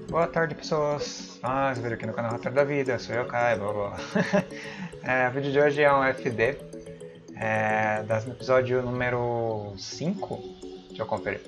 Boa tarde, pessoas. Vocês viram aqui no canal Roteiro da Vida, sou eu, Kai, blá blá. O vídeo de hoje é um FD, do episódio número 5. Deixa eu conferir.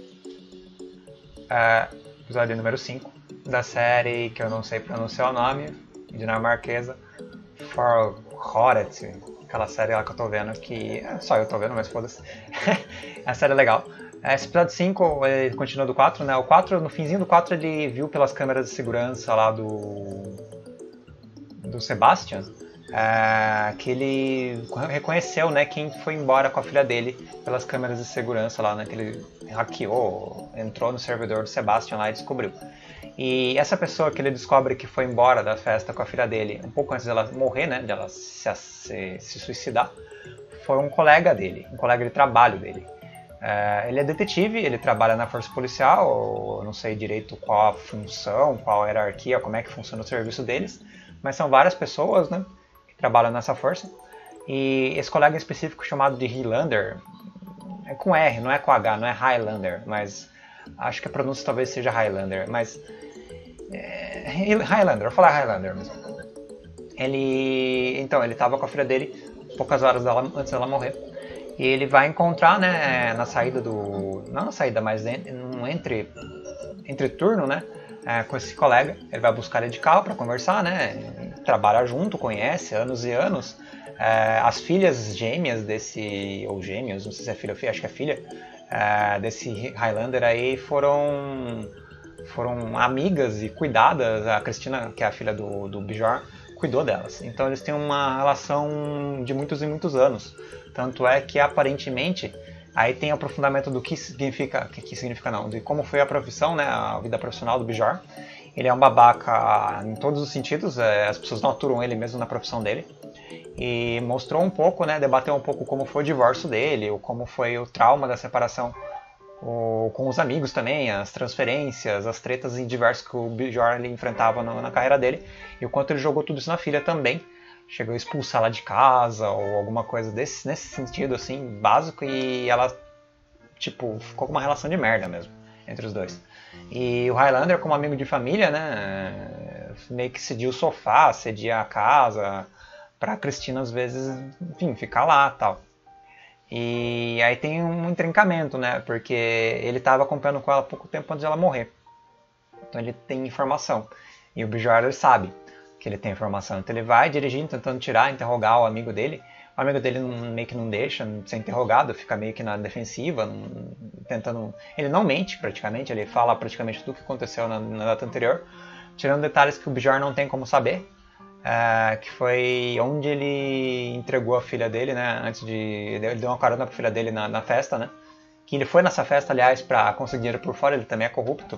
Episódio número 5 da série que eu não sei pronunciar o nome, dinamarquesa, For Horet, aquela série lá que eu tô vendo, que só eu tô vendo, mas foda-se. A série é legal. Esse episódio 5 ele continua do 4, né? O 4, no finzinho do 4 ele viu pelas câmeras de segurança lá do Sebastian, que ele reconheceu, né, quem foi embora com a filha dele pelas câmeras de segurança lá, né, que ele hackeou, entrou no servidor do Sebastian lá e descobriu. E essa pessoa que ele descobre que foi embora da festa com a filha dele, um pouco antes dela morrer, né, de ela se suicidar, foi um colega dele, um colega de trabalho dele. Ele é detetive, ele trabalha na força policial, eu não sei direito qual a função, qual a hierarquia, como é que funciona o serviço deles, mas são várias pessoas, né, que trabalham nessa força. E esse colega em específico, chamado de Highlander, é com R, não é com H, não é Highlander, mas acho que a pronúncia talvez seja Highlander, mas Highlander, vou falar Highlander mesmo. Ele estava com a filha dele poucas horas antes dela morrer. E ele vai encontrar, né, na saída do... não na saída, mas num entre turno, né, com esse colega. Ele vai buscar ele de carro para conversar, né, trabalha junto, conhece, anos e anos. As filhas gêmeas desse... ou gêmeos, não sei se é filha ou filha, acho que é filha, desse Highlander aí foram amigas e cuidadas. A Cristina, que é a filha do Bjorn, cuidou delas. Então eles têm uma relação de muitos e muitos anos. Tanto é que aparentemente aí tem o aprofundamento do que significa não, de como foi a profissão, né, a vida profissional do Bjorn. Ele é um babaca em todos os sentidos, as pessoas não aturam ele mesmo na profissão dele. E mostrou um pouco, né, debateu um pouco como foi o divórcio dele, ou como foi o trauma da separação com os amigos também, as transferências, as tretas diversas que o Bjorn enfrentava na carreira dele, e o quanto ele jogou tudo isso na filha também. Chegou a expulsar ela de casa ou alguma coisa nesse sentido assim, básico, e ela tipo, ficou com uma relação de merda mesmo entre os dois. E o Highlander, como amigo de família, né, meio que cedia o sofá, cedia a casa pra Cristina às vezes, enfim, ficar lá, tal. E aí tem um intrincamento, né, porque ele estava acompanhando com ela pouco tempo antes de ela morrer. Então ele tem informação. E o Bjorn sabe que ele tem informação. Então ele vai dirigindo, tentando interrogar o amigo dele. O amigo dele meio que não deixa ser interrogado, fica meio que na defensiva, tentando... Ele não mente praticamente, ele fala praticamente tudo o que aconteceu na data anterior, tirando detalhes que o Bjorn não tem como saber, que foi onde ele entregou a filha dele, né, antes de... Ele deu uma carona pra filha dele na festa, né? Que ele foi nessa festa, aliás, para conseguir dinheiro por fora, ele também é corrupto.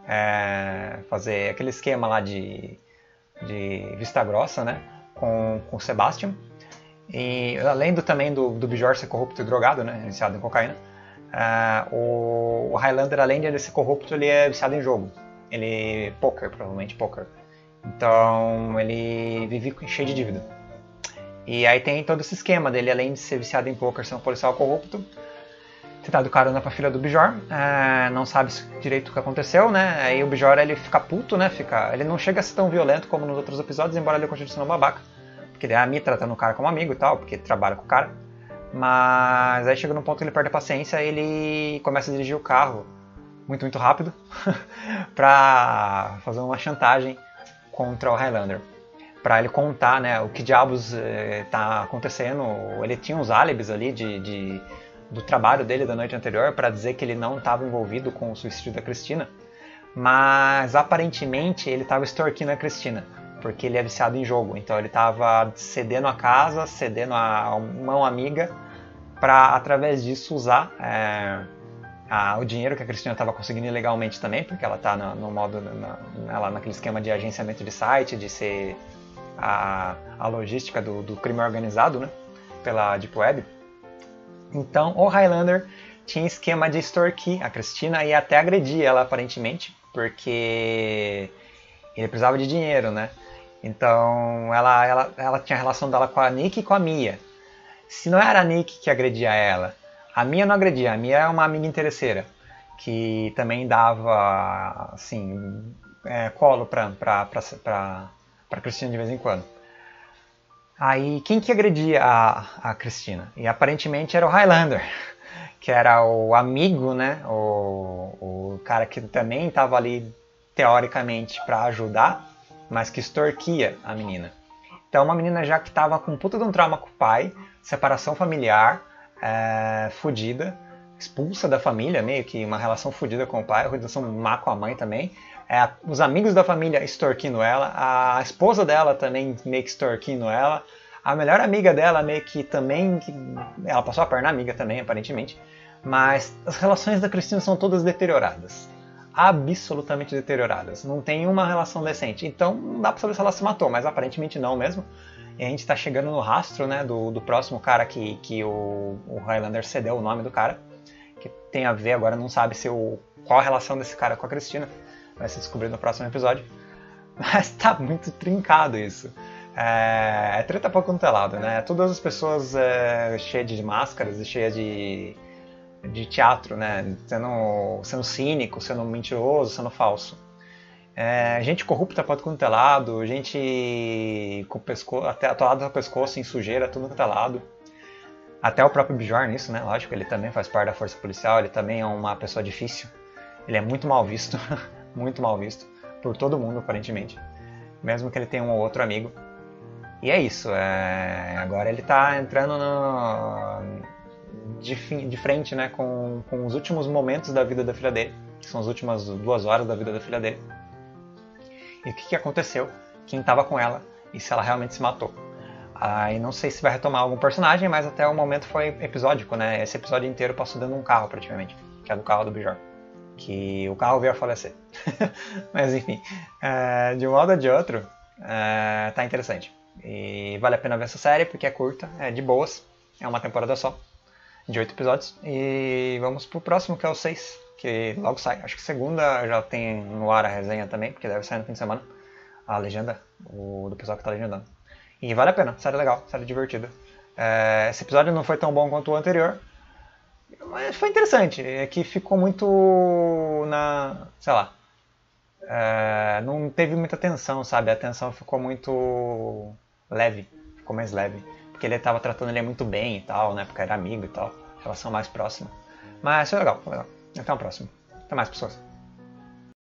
Fazer aquele esquema lá de vista grossa, né, com o Sebastian. E além também do Bjorn ser corrupto e drogado, né, viciado em cocaína, o Highlander, além de ele ser corrupto, ele é viciado em jogo. Ele provavelmente poker. Então ele vive cheio de dívida. E aí tem todo esse esquema dele, além de ser viciado em poker, ser um policial corrupto, ter dado carona pra filha do Bjorn, não sabe direito o que aconteceu, né? Aí o Bjorn ele fica puto, né? Ele não chega a ser tão violento como nos outros episódios, embora ele continue sendo um babaca. Porque ele é me tratando o cara como amigo e tal, porque trabalha com o cara. Mas aí chega num ponto que ele perde a paciência e ele começa a dirigir o carro muito, muito rápido pra fazer uma chantagem contra o Highlander. Pra ele contar, né, o que diabos tá acontecendo. Ele tinha uns álibis ali do trabalho dele da noite anterior para dizer que ele não estava envolvido com o suicídio da Cristina, mas aparentemente ele estava extorquindo a Cristina, porque ele é viciado em jogo, então ele estava cedendo a casa, cedendo a uma amiga para através disso usar o dinheiro que a Cristina estava conseguindo ilegalmente também, porque ela está no modo, ela naquele esquema de agenciamento de site, de ser a logística do crime organizado, né, pela Deep Web. Então o Highlander tinha esquema de extorquir a Cristina e até agredir ela aparentemente, porque ele precisava de dinheiro, né? Então ela tinha a relação dela com a Nick e com a Mia. Se não era a Nick que agredia ela, a Mia não agredia, a Mia é uma amiga interesseira, que também dava, assim, colo pra Cristina de vez em quando. Aí, quem que agredia a Cristina? E aparentemente era o Highlander, que era o amigo, né? O cara que também estava ali, teoricamente, para ajudar, mas que extorquia a menina. Então, uma menina já que estava com um puta de um trauma com o pai, separação familiar, fodida, expulsa da família, meio que uma relação fodida com o pai, uma relação má com a mãe também. Os amigos da família extorquindo ela, a esposa dela também meio que extorquindo ela, a melhor amiga dela meio que também, ela passou a perna amiga também, aparentemente, mas as relações da Cristina são todas deterioradas, absolutamente deterioradas, não tem uma relação decente, então não dá pra saber se ela se matou, mas aparentemente não mesmo, e a gente tá chegando no rastro, né, do próximo cara que o Highlander cedeu o nome do cara, que tem a ver, agora não sabe qual a relação desse cara com a Cristina, vai se descobrir no próximo episódio. Mas tá muito trincado isso. É treta pra quanto é lado, né? Todas as pessoas cheias de máscaras e cheias de teatro, né? Sendo cínico, sendo mentiroso, sendo falso. Gente corrupta pra quanto é lado, gente com o pescoço, até atolado no pescoço, em sujeira, tudo quanto é lado. Até o próprio Bjorn nisso, né? Lógico, ele também faz parte da força policial, ele também é uma pessoa difícil. Ele é muito mal visto, muito mal visto, por todo mundo, aparentemente. Mesmo que ele tenha um ou outro amigo. E é isso, agora ele tá entrando de frente, né, com os últimos momentos da vida da filha dele, que são as últimas 2 horas da vida da filha dele. E o que aconteceu, quem tava com ela e se ela realmente se matou. E não sei se vai retomar algum personagem, mas até o momento foi episódico, né? Esse episódio inteiro passou dentro de um carro, praticamente, que é do carro do Bjorn. Que o carro veio a falecer. Mas enfim, de um modo ou de outro, tá interessante. E vale a pena ver essa série, porque é curta, é de boas, é uma temporada só, de 8 episódios. E vamos pro próximo, que é o 6, que logo sai. Acho que segunda já tem no ar a resenha também, porque deve sair no fim de semana, a legenda do pessoal que tá legendando. E vale a pena, série legal, série divertida. Esse episódio não foi tão bom quanto o anterior, mas foi interessante, é que ficou muito sei lá, não teve muita tensão, sabe? A tensão ficou muito leve, ficou mais leve, porque ele tava tratando ele muito bem e tal, né? Porque era amigo e tal, relação mais próxima. Mas foi legal, foi legal. Até o próximo. Até mais, pessoas.